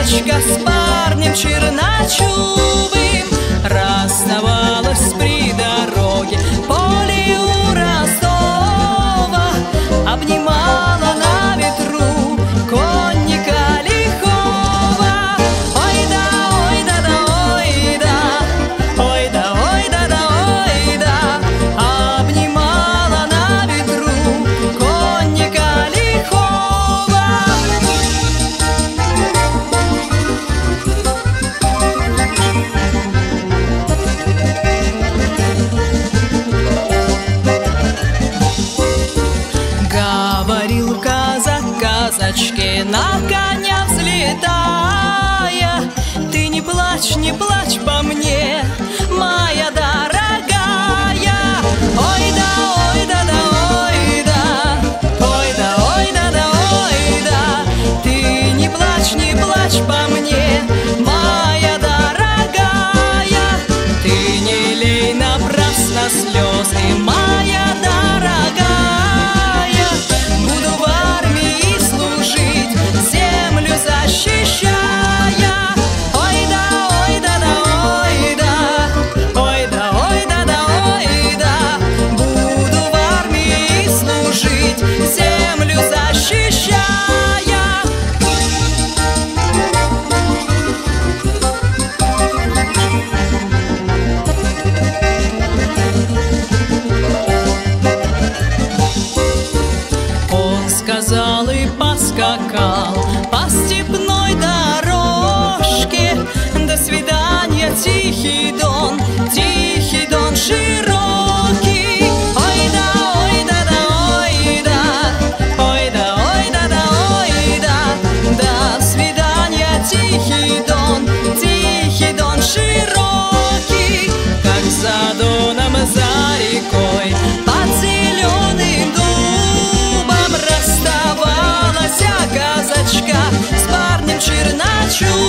казачка с парнем черночубым расставалась при дороге. Поле у Ростова обнимала на ветру конника лихого. Ой да, ой да, да, ой да, ой да, ой да, да, ой да, обнимала на ветру конника лихого. Говорил казак казачке, на коня взлетая: ты не плачь, не плачь по мне, моя дорогая. Ой да, ой да, да, ой да, ой да, ой да, да, ой да, ты не плачь по мне, моя дорогая. Ты не лей напрасно слезы, моя дорогая. Буду в армии служить, землю защищая. Ой да, ой да, да, ой да, ой да, ой да, да, ой да, буду в армии служить, землю защищая. Он сказал и поскакал по степной дорожке. До свидания, тихий Дон широкий. Ой да, ой да, да, ой да, ой да, ой да, да, ой да, до свидания, тихий Дон широкий. Как за Доном, за рекой, под зеленым дубом расставалась казачка с парнем черночубым.